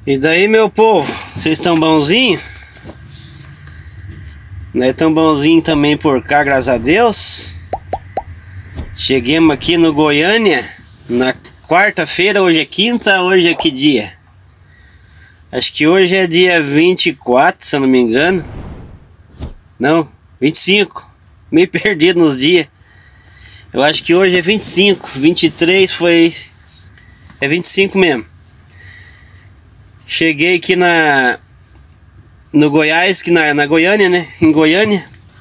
E daí, meu povo, vocês estão bonzinho? Nós estamos bonzinho também por cá, graças a Deus. Chegamos aqui no Goiânia na quarta-feira, hoje é quinta, hoje é que dia? Acho que hoje é dia 24, se eu não me engano. Não, 25. Meio perdido nos dias. Eu acho que hoje é 25, 23 foi... É 25 mesmo. Cheguei aqui no Goiás, que na Goiânia, né? Em Goiânia.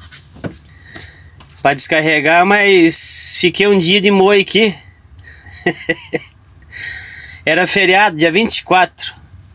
Para descarregar, mas fiquei um dia de moe aqui. Era feriado, dia 24.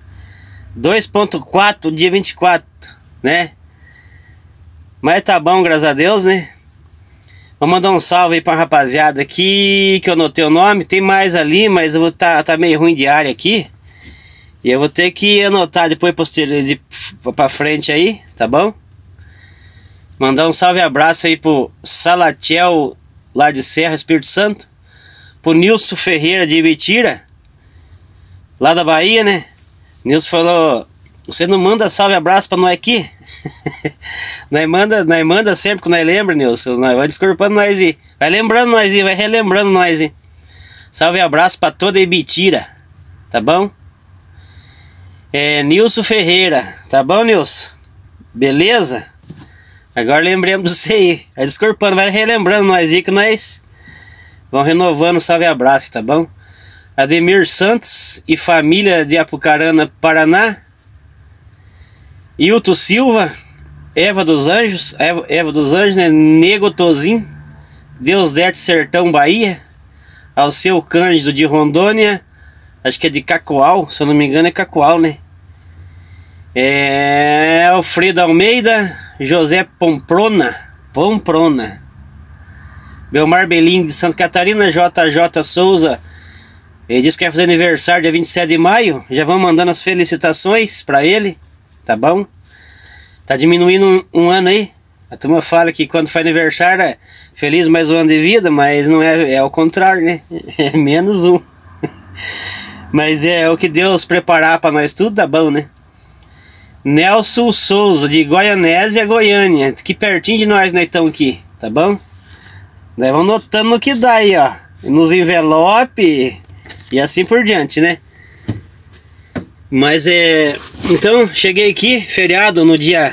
2.4, dia 24, né? Mas tá bom, graças a Deus, né? Vou mandar um salve aí pra rapaziada aqui, que eu anotei o nome. Tem mais ali, mas eu vou tá meio ruim de área aqui. E eu vou ter que anotar depois pra frente aí, tá bom? Mandar um salve e abraço aí pro Salatiel, lá de Serra, Espírito Santo. Pro Nilson Ferreira de Ibitira, lá da Bahia, né? Nilson falou: você não manda salve e abraço pra nós aqui? nós manda sempre que nós lembra, Nilson. Nós vai desculpando nós e vai lembrando nós e vai relembrando nós e salve e abraço pra toda Ibitira, tá bom? É Nilson Ferreira, tá bom, Nilson? Beleza? Agora lembremos de você aí. Vai desculpando, vai relembrando nós aí que nós vamos renovando o salve e abraço, tá bom? Ademir Santos e família de Apucarana, Paraná. Hilton Silva, Eva dos Anjos, né? Nego Tozin, Deus Dete Sertão, Bahia. Alceu Cândido de Rondônia, acho que é de Cacoal, se eu não me engano é Cacoal, né? Alfredo Almeida, José Pomprona, Belmar Belim de Santa Catarina, JJ Souza. Ele disse que vai fazer aniversário dia 27 de maio. Já vamos mandando as felicitações pra ele, tá bom? Tá diminuindo um ano aí. A turma fala que quando faz aniversário é feliz mais um ano de vida, mas não é, é o contrário, né? É menos um. Mas é o que Deus preparar pra nós tudo, tá bom, né? Nelson Souza de Goianésia, Goiânia, aqui pertinho de nós estamos aqui, tá bom? Nós vamos notando no que dá aí, ó, nos envelopes e assim por diante, né? Mas então cheguei aqui, feriado no dia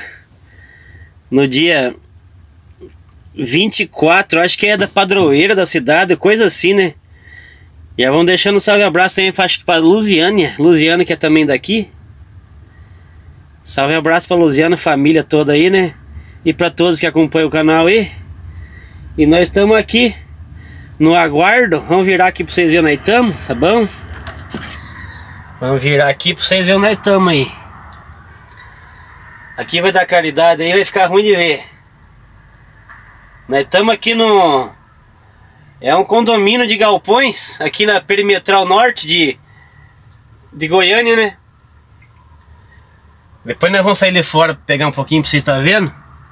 24, acho que é da padroeira da cidade, coisa assim, né? Já vamos deixando um salve e abraço também para Luziana, que é também daqui. Salve e abraço para Luziana, família toda aí, né? E para todos que acompanham o canal aí. E nós estamos aqui no aguardo. Vamos virar aqui para vocês verem onde nós estamos, tá bom? Vamos virar aqui para vocês verem onde nós estamos aí. Aqui vai dar caridade aí, vai ficar ruim de ver. Nós estamos aqui no... É um condomínio de galpões aqui na perimetral norte de Goiânia, né? Depois nós vamos sair ali fora pra pegar um pouquinho pra vocês estarem vendo.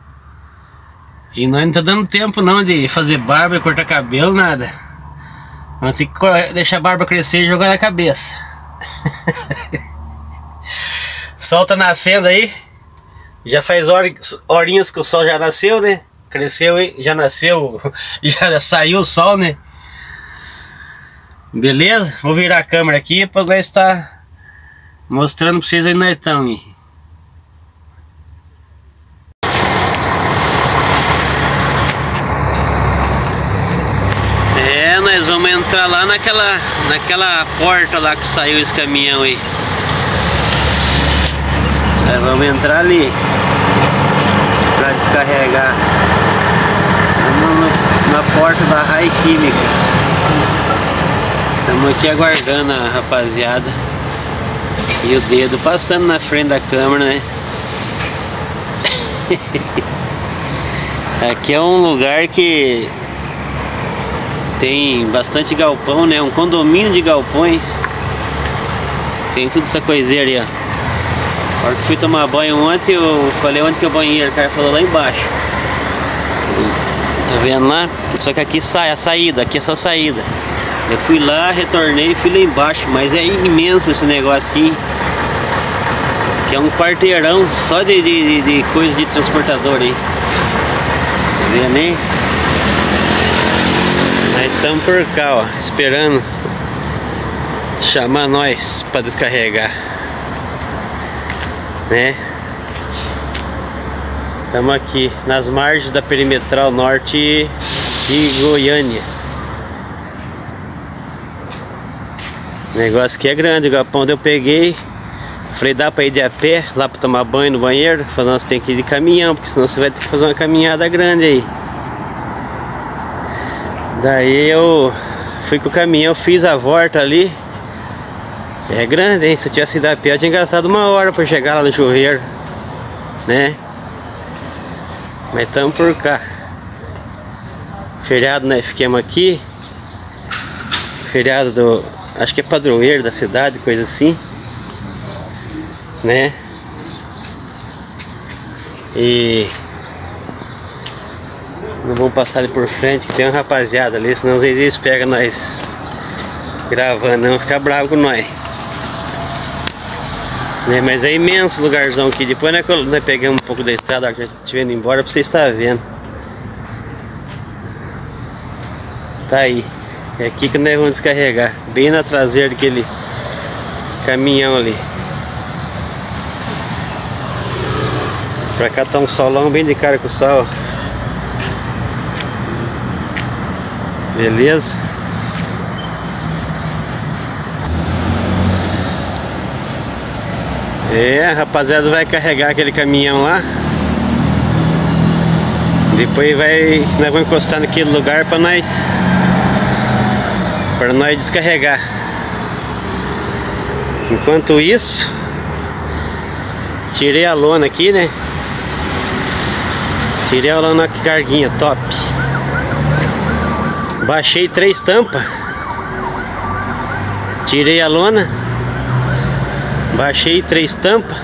E nós não tá dando tempo não de fazer barba e cortar cabelo, nada. Vamos ter que deixar a barba crescer e jogar na cabeça. Sol tá nascendo aí. Já faz horinhas que o sol já nasceu, né? Cresceu aí, já nasceu, já saiu o sol, né? Beleza? Vou virar a câmera aqui para nós estar mostrando para vocês onde nós estamos. Nós vamos entrar lá naquela porta lá que saiu esse caminhão aí. Nós vamos entrar ali para descarregar. Na porta da Rai Química. Estamos aqui aguardando a rapaziada. E o dedo passando na frente da câmera, né? Aqui é um lugar que tem bastante galpão, né? Um condomínio de galpões. Tem tudo essa coisinha ali, ó. Na hora que fui tomar banho ontem, eu falei onde que é o banheiro, o cara falou lá embaixo. Tá vendo lá? Só que aqui sai a saída, aqui é só a saída. Eu fui lá, retornei e fui lá embaixo, mas é imenso esse negócio aqui. Aqui é um quarteirão só de coisa de transportador aí. Tá vendo aí? Nós estamos por cá, ó, esperando chamar nós para descarregar, né? Estamos aqui nas margens da perimetral norte de Goiânia. O negócio aqui é grande, o galpão onde eu peguei. Falei, dá pra ir de a pé lá pra tomar banho no banheiro? Falei, nós tem que ir de caminhão, porque senão você vai ter que fazer uma caminhada grande aí. Daí eu fui com o caminhão, fiz a volta ali. É grande, hein? Se eu tivesse ido a pé, eu tinha gastado 1 hora pra chegar lá no chuveiro, né? Mas estamos por cá. Feriado nós ficamos aqui. Feriado do... acho que é padroeiro da cidade, coisa assim, né? E não vamos passar ali por frente, que tem uma rapaziada ali, senão às vezes eles pegam nós gravando, não ficar bravo com nós, né? Mas é imenso o lugarzão aqui. Depois nós pegamos um pouco da estrada, que a gente estiver indo embora, pra você estar vendo. Tá aí. É aqui que nós vamos descarregar, bem na traseira daquele caminhão ali. Pra cá tá um solão bem de cara com o sol. Beleza? É, a rapaziada vai carregar aquele caminhão lá. Depois nós vamos encostar naquele lugar pra nós descarregar. Enquanto isso, tirei a lona aqui, né? Tirei a lona com carguinha top. Baixei 3 tampas. Tirei a lona. Baixei 3 tampas.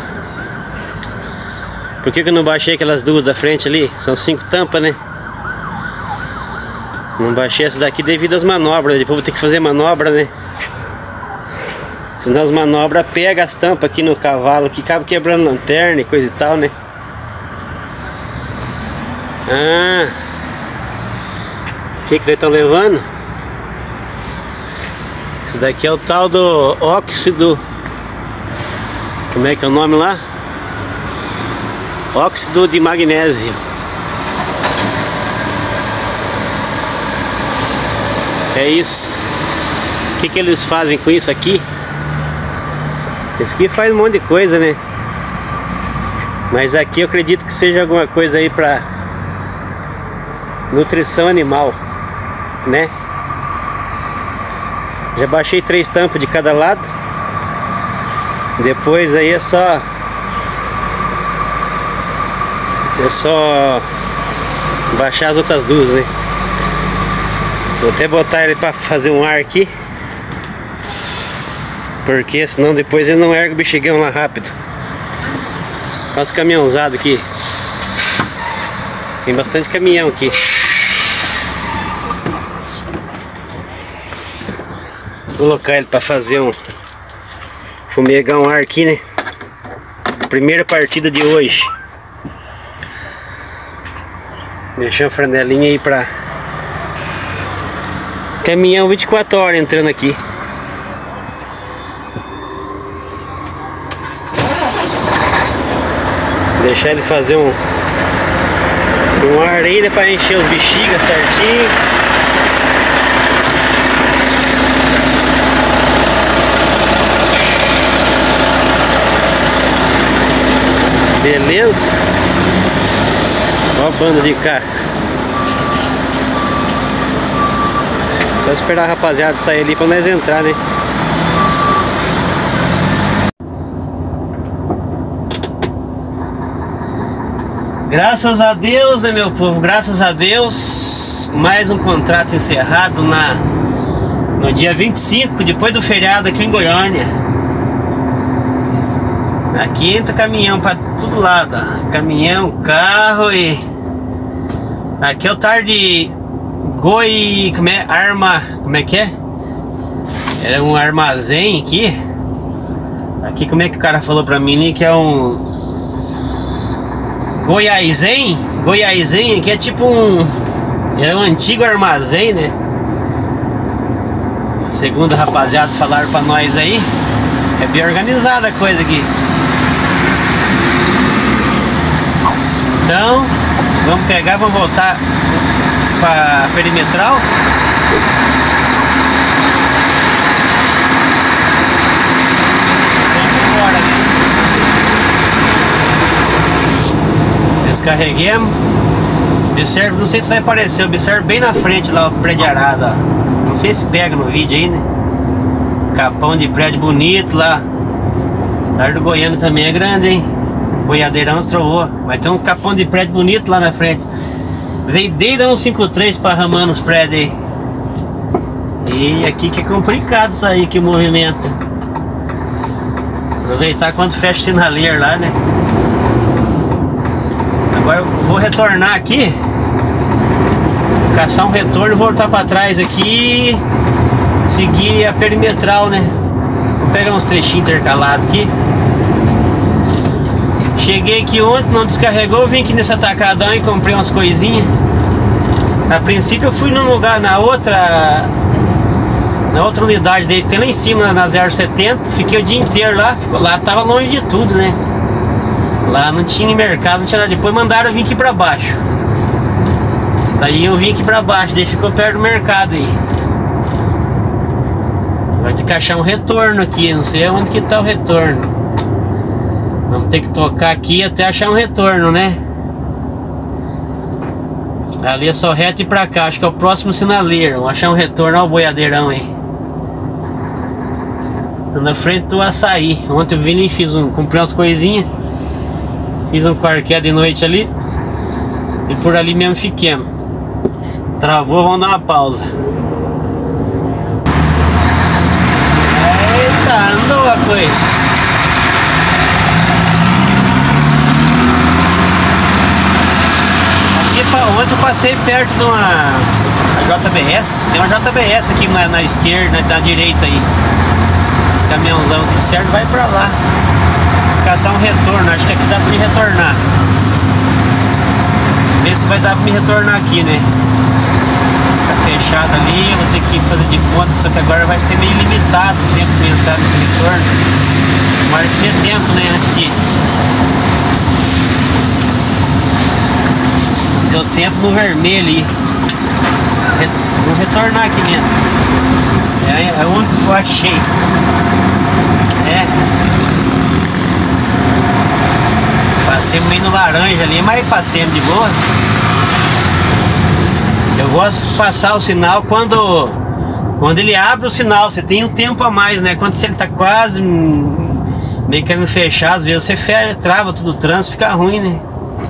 Por que eu não baixei aquelas 2 da frente ali? São 5 tampas, né? Não baixei essa daqui devido às manobras. Depois vou ter que fazer manobra, né? Senão as manobras pegam as tampas aqui no cavalo, que acaba quebrando lanterna e coisa e tal, né? Ah, o que eles estão levando? Isso daqui é o tal do óxido. Como é que é o nome lá? Óxido de magnésio. É isso. O que eles fazem com isso aqui? Esse aqui faz um monte de coisa, né? Mas aqui eu acredito que seja alguma coisa aí pra nutrição animal, né? Já baixei 3 tampas de cada lado. Depois aí é só baixar as outras 2, né? Vou até botar ele pra fazer um ar aqui, porque senão depois ele não ergue o bexigão lá rápido. Olha os caminhãozados aqui. Tem bastante caminhão aqui. Vou colocar ele para fazer um fumegar um ar aqui, né? Primeira partida de hoje. Deixar a franelinha aí pra caminhão 24 horas entrando aqui. Deixar ele fazer um ar aí, né, pra encher os bexigas certinho. Beleza? Olha a banda de cá. Só esperar a rapaziada sair ali pra nós entrar, né? Graças a Deus, né, meu povo? Graças a Deus. Mais um contrato encerrado no dia 25, depois do feriado aqui em Goiânia. Aqui entra caminhão pra todo lado, ó. Caminhão, carro e... Aqui é o tar de Goi... Como é que é? Era um armazém aqui. Aqui como é que o cara falou pra mim ali, que é um Goiazen? Goiazen, que é tipo um... é um antigo armazém, né? Segundo a rapaziada falaram pra nós aí, é bem organizada a coisa aqui. Então, vamos pegar, vamos voltar pra perimetral. Vamos embora, né? Descarreguemos. Observe, não sei se vai aparecer, observe bem na frente lá o prédio arado, ó. Não sei se pega no vídeo aí, né? Capão de prédio bonito lá. Lar do Goiânia também é grande, hein? Boiadeirão estrovou. Vai ter um capão de prédio bonito lá na frente. Veio desde a 153 parramando os prédios aí. E aqui que é complicado sair aqui o movimento. Aproveitar quando fecha o sinaleiro lá, né? Agora eu vou retornar aqui, caçar um retorno e voltar pra trás aqui, seguir a perimetral, né? Vou pegar uns trechinhos intercalados aqui. Cheguei aqui ontem, não descarregou, vim aqui nesse atacadão e comprei umas coisinhas. A princípio eu fui num lugar, na outra unidade deles, tem lá em cima, na 070, fiquei o dia inteiro lá, lá tava longe de tudo, né? Lá não tinha mercado, não tinha nada. Depois mandaram eu vir aqui pra baixo. Daí eu vim aqui pra baixo, daí ficou perto do mercado aí. Vai ter que achar um retorno aqui, não sei onde que tá o retorno. Vamos ter que tocar aqui até achar um retorno, né? Ali é só reto e pra cá, acho que é o próximo sinaleiro. Vamos achar um retorno ao boiadeirão aí. Tô na frente do açaí. Ontem eu vim e comprei umas coisinhas. Fiz um quarqué de noite ali. E por ali mesmo fiquemos. Travou, vamos dar uma pausa. Eita, andou a coisa. Aqui ontem eu passei perto de uma JBS. Tem uma JBS aqui na esquerda, na direita aí. Esse caminhãozão que serve vai pra lá. Caçar um retorno, acho que aqui dá pra me retornar. Ver se vai dar pra me retornar aqui, né? Tá fechado ali, vou ter que fazer de conta, só que agora vai ser meio limitado o tempo de entrar nesse retorno. Tomara que dê tempo, né? Antes de... deu tempo no vermelho aí. Vou retornar aqui mesmo. É o único que eu achei. Passemos meio no laranja ali, mas passemos de boa. Eu gosto de passar o sinal quando ele abre o sinal. Você tem um tempo a mais, né? Quando você tá quase meio querendo fechar, às vezes você fecha, trava tudo o trânsito, fica ruim, né?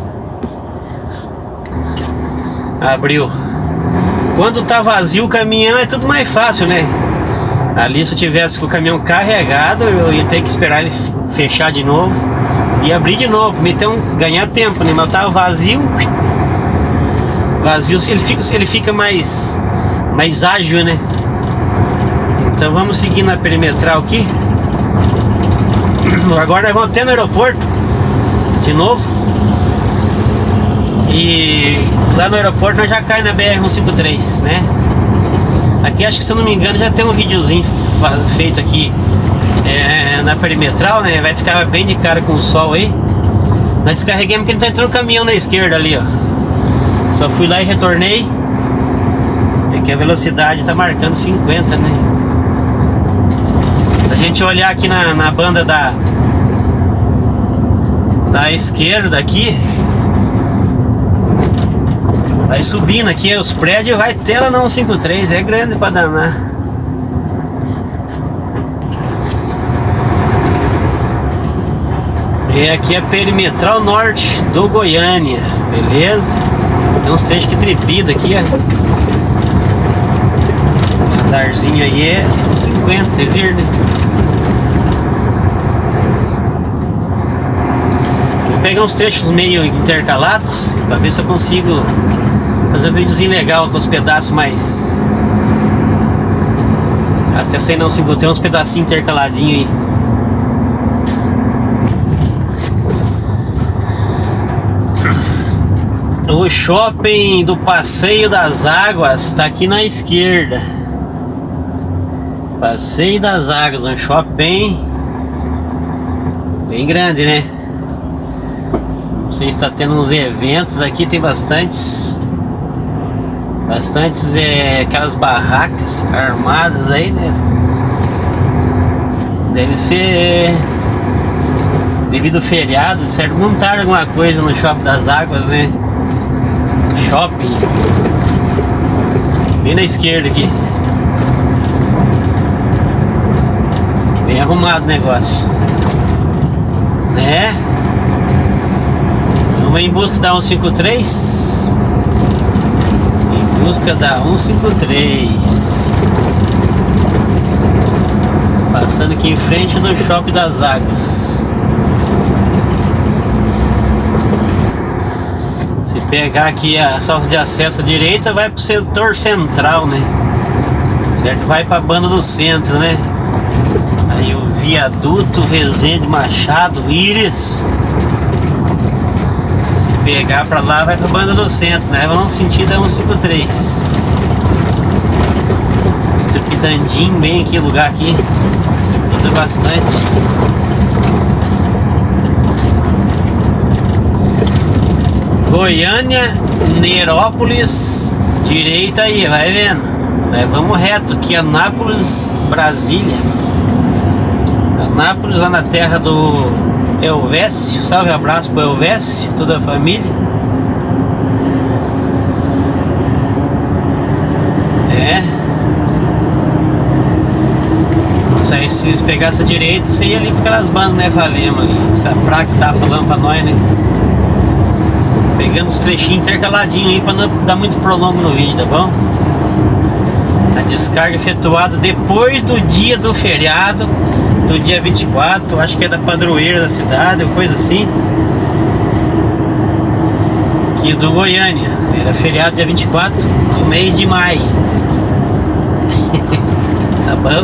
Abriu. Quando tá vazio o caminhão é tudo mais fácil, né? Ali se eu tivesse com o caminhão carregado, eu ia ter que esperar ele fechar de novo e abrir de novo, então ganhar tempo, né? Mas eu tava vazio. Vazio, ele fica mais ágil, né? Então vamos seguir na perimetral aqui. Agora nós vamos até no aeroporto de novo. E lá no aeroporto nós já cai na BR-153, né? Aqui acho que, se eu não me engano, já tem um videozinho feito aqui na perimetral, né? Vai ficar bem de cara com o sol aí. Nós descarreguemos porque ele tá entrando um caminhão na esquerda ali, ó. Só fui lá e retornei. É que a velocidade tá marcando 50, né? Se a gente olhar aqui na banda da esquerda aqui, vai subindo aqui os prédios, vai ter lá na 153, é grande pra danar. E aqui é a perimetral norte do Goiânia, beleza? Tem uns trechos que trepida aqui, ó. O radarzinho aí é tudo 50, vocês viram, né? Vou pegar uns trechos meio intercalados pra ver se eu consigo fazer um videozinho legal com os pedaços mais... Até sair não, se tem uns pedacinhos intercaladinhos aí. O shopping do Passeio das Águas está aqui na esquerda. Passeio das Águas, um shopping bem grande, né? Você está tendo uns eventos aqui, tem bastantes aquelas barracas armadas aí, né? Deve ser devido ao feriado, de certo, montaram alguma coisa no Shopping das Águas, né? Shopping bem na esquerda aqui. Bem arrumado o negócio, né? Vamos em busca da 153. Em busca da 153. Passando aqui em frente do Shopping das Águas. Se pegar aqui a salva de acesso à direita, vai pro setor central, né? Certo? Vai pra banda do centro, né? Aí o viaduto Rezende Machado Íris. Se pegar pra lá, vai pra banda do centro, né? Vamos sentido a 153. Trepidandinho, bem aqui, lugar aqui. Tudo bastante. Goiânia, Nerópolis, direita aí, vai vendo. Nós vamos reto aqui, Anápolis, Brasília. Anápolis, lá na terra do Elvésio. Salve, abraço pro Elvésio, toda a família. Se pegar essa direita, você ia ali pra aquelas bandas, né? Valemos ali. Essa praça que tava falando pra nós, né? Pegando os trechinhos intercaladinhos aí pra não dar muito prolongo no vídeo, tá bom? A descarga efetuada depois do dia do feriado, do dia 24, acho que é da padroeira da cidade, ou coisa assim. Aqui do Goiânia. Era feriado dia 24 do mês de maio. Tá bom?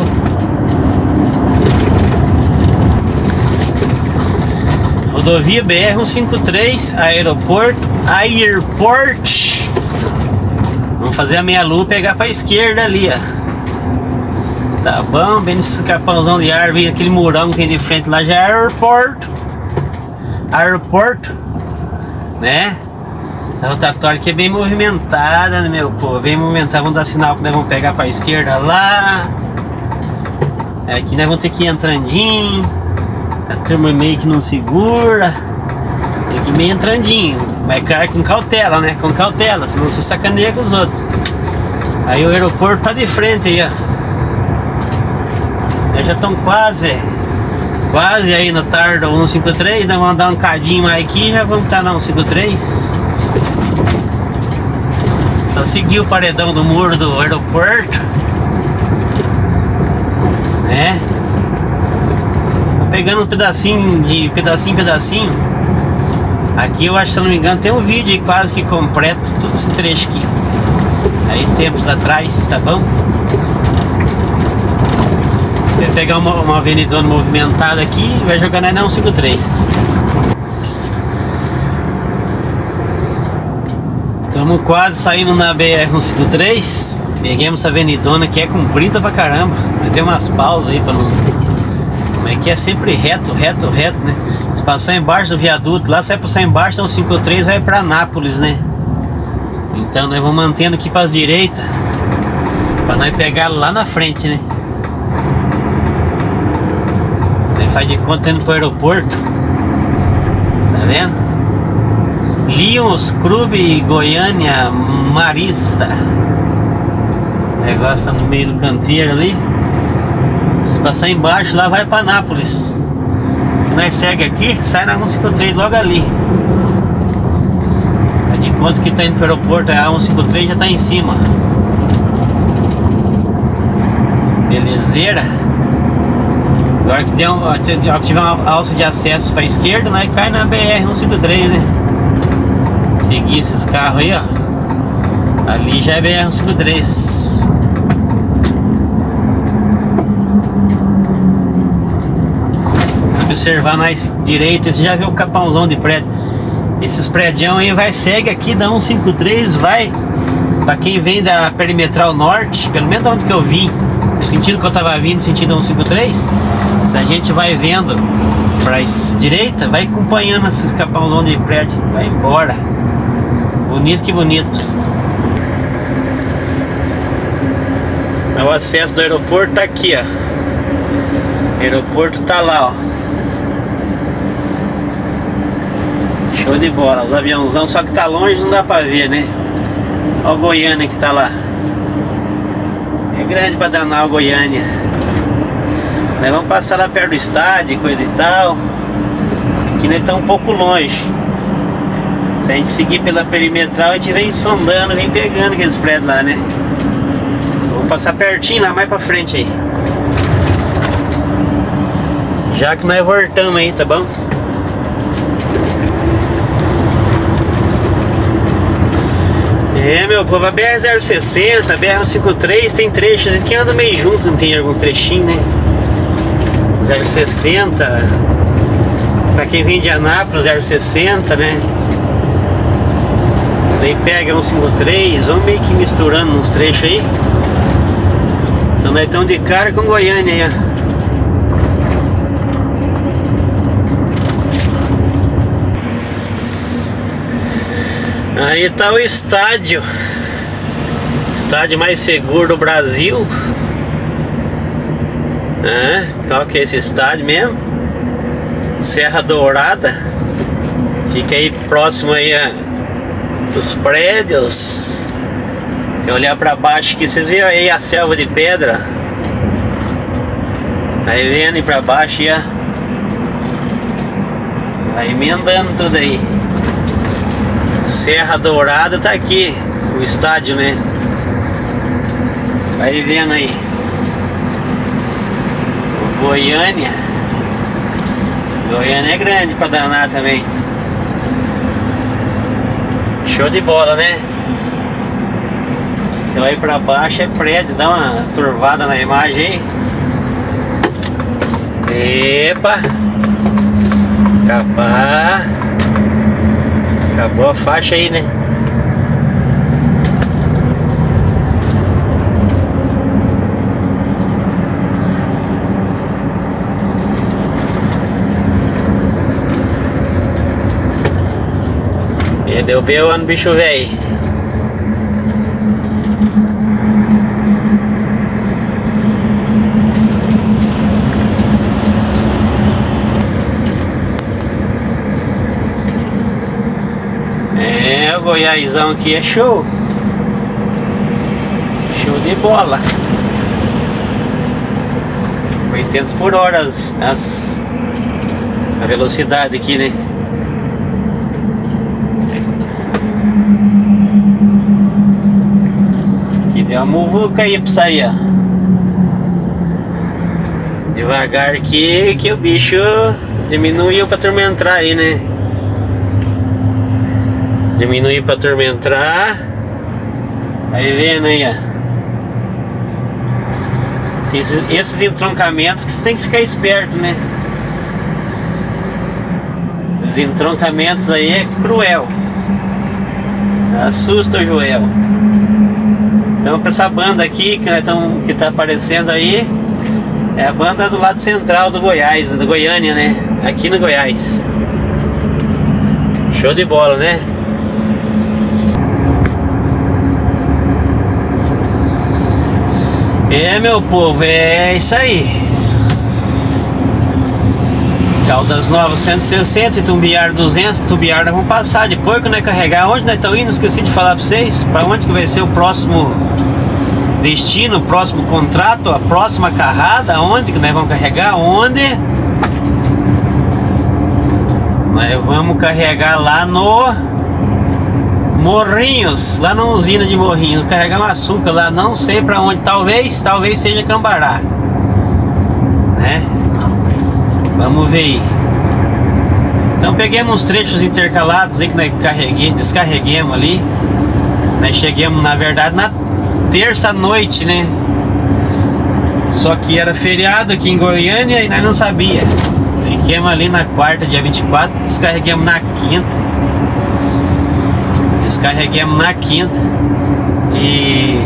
Rodovia BR-153, aeroporto, Airport. Vamos fazer a meia lua e pegar pra esquerda ali, ó. Tá bom, bem nesse capãozão de árvore, aquele murão que tem de frente lá já é aeroporto. Aeroporto, né? Essa rotatória aqui é bem movimentada, né, meu povo? Bem movimentada, vamos dar sinal que nós vamos pegar pra esquerda lá. Aqui nós vamos ter que ir entrandinho. A turma meio que não segura. Tem que ir meio entrandinho. Mas claro, com cautela, né? Com cautela, senão você sacaneia com os outros. Aí o aeroporto tá de frente aí, ó. Nós já estão quase aí no tardo 153. Nós vamos dar um cadinho mais aqui e já vamos estar na 153. Só seguir o paredão do muro do aeroporto, né? Pegando um pedacinho em pedacinho. Aqui eu acho, se eu não me engano, tem um vídeo aí quase que completo, todo esse trecho aqui. Aí tempos atrás, tá bom? Vai pegar uma avenidona movimentada aqui e vai jogar na 153. Estamos quase saindo na BR-153. Peguemos essa avenidona que é comprida pra caramba. Vai ter umas pausas aí pra não... É que é sempre reto, né? Se passar embaixo do viaduto, lá sai passar embaixo, então 53 vai pra Anápolis, né? Então nós vamos mantendo aqui para as direitas, pra nós pegar lá na frente, né? Aí faz de conta indo pro aeroporto. Tá vendo? Lions Clube Goiânia Marista. O negócio tá no meio do canteiro ali. Se passar embaixo, lá vai para Anápolis. Nós segue aqui, sai na 153 logo ali. Faz de conta que tá indo para o aeroporto, a 153 já tá em cima. Belezeira. Agora que tiver uma alça de acesso para a esquerda, nós cai na BR-153, né? Seguir esses carros aí, ó. Ali já é BR-153. Observar na direita, você já viu o capãozão de prédio. Esses prédios aí segue aqui da 153, vai pra quem vem da Perimetral Norte, pelo menos onde que eu vim, no sentido que eu tava vindo, sentido 153. Se a gente vai vendo pra direita, vai acompanhando esses capãozão de prédio, vai embora. Bonito que bonito. O acesso do aeroporto tá aqui, ó. O aeroporto tá lá, ó. Show de bola, os aviãozão, só que tá longe, não dá pra ver, né? Olha o Goiânia que tá lá. É grande pra danar o Goiânia. Nós vamos passar lá perto do estádio, coisa e tal. Aqui nós estamos um pouco longe. Se a gente seguir pela perimetral, a gente vem sondando, vem pegando aqueles prédios lá, né? Vamos passar pertinho lá, mais pra frente aí. Já que nós voltamos aí, tá bom? É, meu povo, a BR-060, a BR-153 tem trechos que andam meio junto, não tem algum trechinho, né? 060, pra quem vem de Anápolis, 060, né? Daí pega 153, vamos meio que misturando uns trechos aí. Então nós estamos de cara com Goiânia aí, ó. Aí tá o estádio mais seguro do Brasil. Qual que é esse estádio mesmo? Serra Dourada. Fica aí próximo aí dos prédios. Se olhar pra baixo aqui, vocês veem aí a selva de pedra. Aí vendo pra baixo aí, ó. Vai emendando tudo aí. Serra Dourada tá aqui, o estádio, né? Vai vendo aí. Goiânia. Goiânia é grande pra danar também. Show de bola, né? Você vai pra baixo é prédio, dá uma turvada na imagem aí. Epa! Escapar. Acabou a faixa aí, né? E deu B.O. no bicho velho. O Goiásão aqui é show. Show de bola. 80 por hora a velocidade aqui, né? Aqui deu uma muvuca aí pra sair, ó. Devagar aqui que o bicho diminuiu pra turma entrar aí, né? Diminuir pra turma entrar. Aí vendo aí, ó. Esses entroncamentos que você tem que ficar esperto, né? Os entroncamentos aí é cruel. Assusta o Joel. Então pra essa banda aqui que tá aparecendo aí, é a banda do lado central do Goiás, do Goiânia, né? Aqui no Goiás. Show de bola, né? É, meu povo, é isso aí. Caldas Novas 160, Itumbiara 200, Itumbiara vamos passar depois que nós carregar. Onde nós estamos indo? Esqueci de falar pra vocês. Pra onde que vai ser o próximo destino, o próximo contrato, a próxima carrada? Onde que nós vamos carregar? Onde? Nós vamos carregar lá no Morrinhos, lá na usina de Morrinhos. Carregar um açúcar lá, não sei pra onde. Talvez seja Cambará, né? Vamos ver aí. Então peguemos uns trechos intercalados aí que nós descarreguemos ali. Nós chegamos, na verdade, na terça noite, né? Só que era feriado aqui em Goiânia e nós não sabia. Fiquemos ali na quarta, dia 24, descarreguemos na quinta. Descarreguemos na quinta e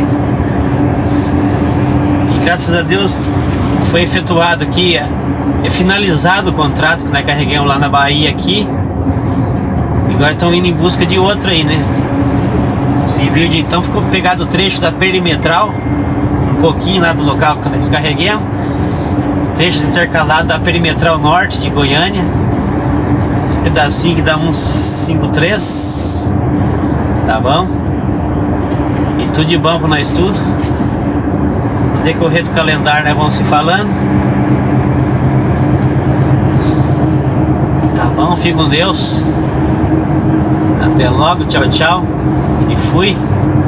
graças a Deus foi efetuado aqui, é finalizado o contrato que nós carregamos lá na Bahia aqui. E agora estão indo em busca de outro aí, né? Serviu de então, ficou pegado o trecho da perimetral, um pouquinho lá do local que nós descarreguemos, trechos intercalados da perimetral norte de Goiânia, um pedacinho que dá uns 5,3, tá bom? E tudo de bom pra nós tudo. No decorrer do calendário nós vamos se falando. Tá bom, fique com Deus. Até logo, tchau, tchau. E fui.